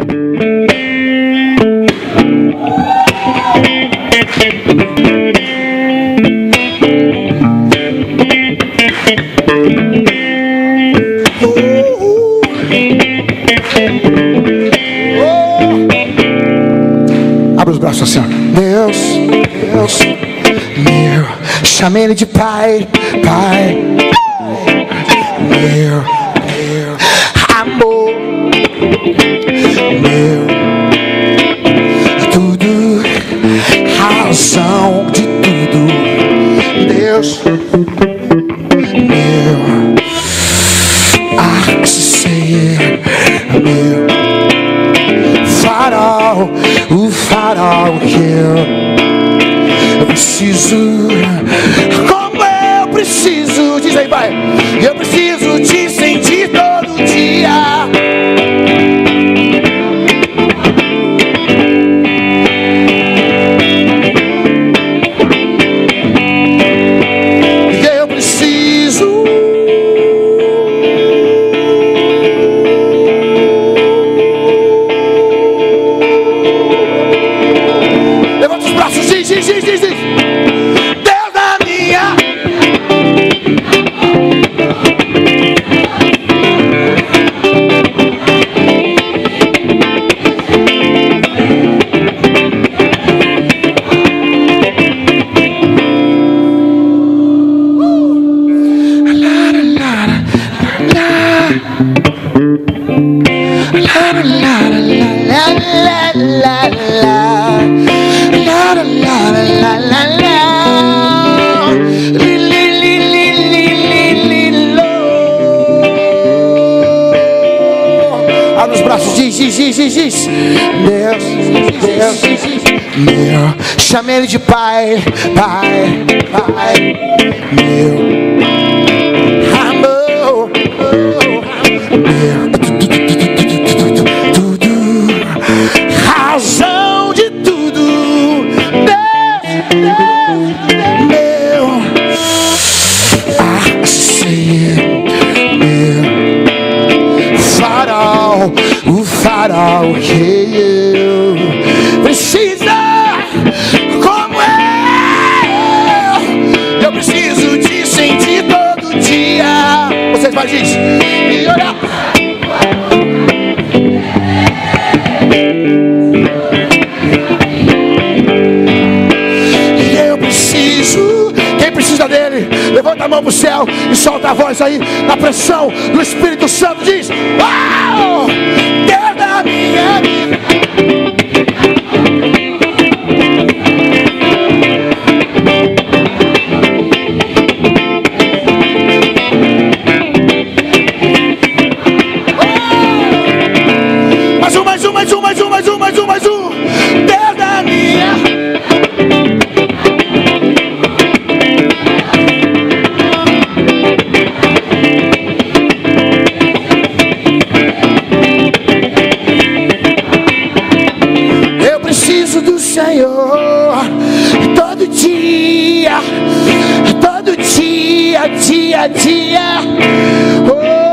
Abre os braços assim, ó. Deus, Deus meu, chame Ele de Pai, Pai, meu amor, meu tudo, razão de tudo. Deus, meu ser, meu farol, o farol que eu preciso, como eu preciso, diz aí, Pai, eu preciso te sentir todo dia. Eu preciso. Levanta os braços, diz. Deus da minha. Abre os braços, diz. Deus, meu, chame Ele de Pai, Pai, meu amor, meu tudo, razão de tudo. Meu ser, meu farol, o farol que eu preciso, como eu preciso te sentir todo dia. Vocês vão dizer e olhar. Eu preciso. Quem precisa dele, levanta a mão pro céu e solta a voz aí na pressão do Espírito Santo. Diz: uau! Deus da minha vida. Mais um. Deus da minha. Eu preciso do Senhor todo dia, dia. Oh.